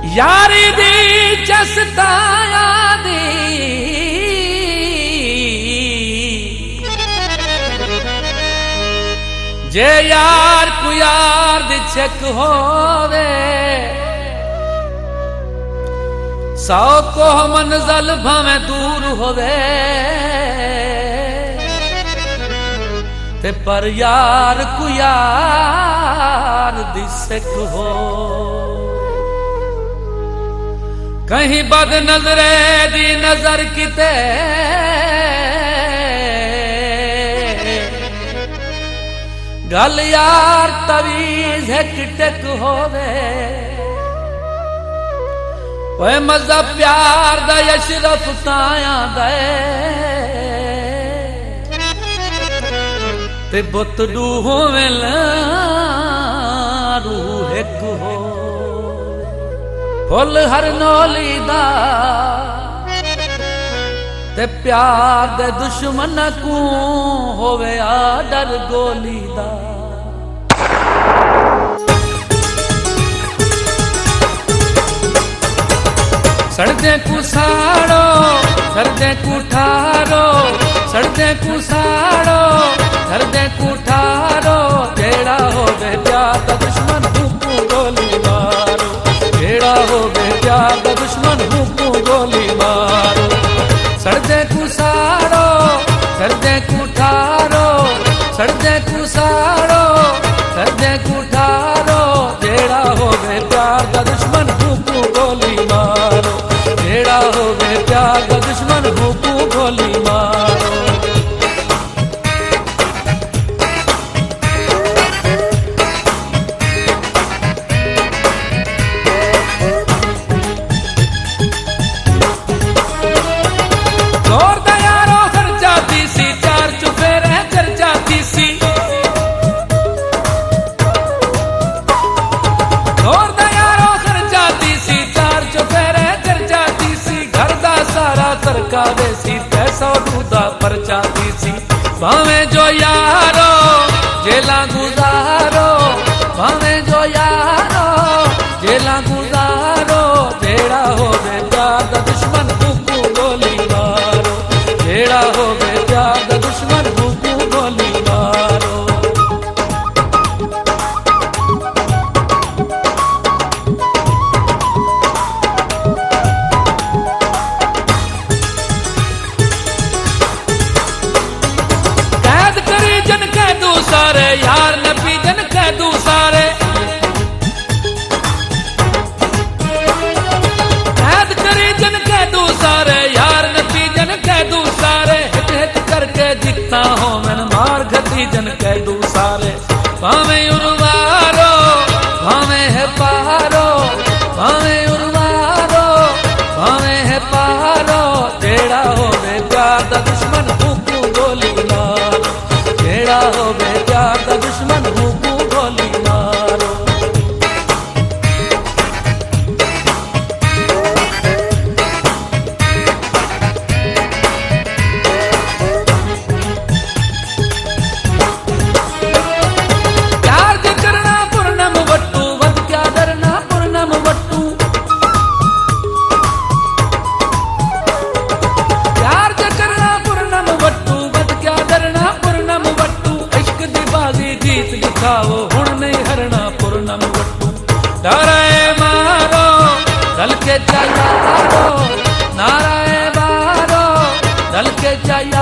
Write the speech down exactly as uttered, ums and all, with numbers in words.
यारी दी चसताया दी जे यार को यार दी छक होवे सौ को मंजल भावे दूर होवे ते पर यार को यार दी छक हो कहीं बद नजरे दी नजर किते गल यार तवीज है किटक होवे ओए मजा प्यार दा यशरफ ताया दे ते बुत डूहो वेला रूह एक हो फुल हर नौली दा ते प्यार दे दुश्मन को होवे आ डर गोली दा सड़दे को साड़ो सरदे को ठारो सड़दे को साड़ो सरदे को ठारो जेड़ा होवे प्यार दा दुश्मन को गोली मारो जेड़ा होवे प्यार दा दुश्मन को गोली मारो सड़दे को साड़ो सरदे को ठारो सड़दे को साड़ो सरदे को ठारो जेड़ा होवे प्यार दा दुश्मन को गोली मारो जेड़ा होवे प्यार दा दुश्मन को गोली मारो सी पैसा दूधा पर जाती सी भावे जो यारो जेला गुजारो भावे जो यारो जेला गुजारो जेड़ा होवे प्यार दा दुश्मन को गोली मारो जेड़ा होवे प्यार दा दुश्मन को गोली मारो सारे यार नबी जन कह दू सारे कैद करी जन कह दू सारे यार नबी जन कह दू सारे हिट हिट करके जितना हो मन मार घती जन कह दू सारे भावे उर्वारो भावे है पारो भावे उर्वारो भावे है पारो जेड़ा होवे प्यार दा दुश्मन को गोली मारो जेड़ा होवे प्यार दा दुश्मन को गोली मारो प्यार जे करना पूर्णम वट्टू वद क्या डरना पूर्णम वट्टू प्यार जे करना पूर्णम वट्टू वद क्या डरना पूर्णम वट्टू इश्क दी बाजी जीत दिखाओ हुण नहीं हरना पूर्णम वट्टू नाराए मारो दल के चाहिए नाराए मारो दल के चाहिए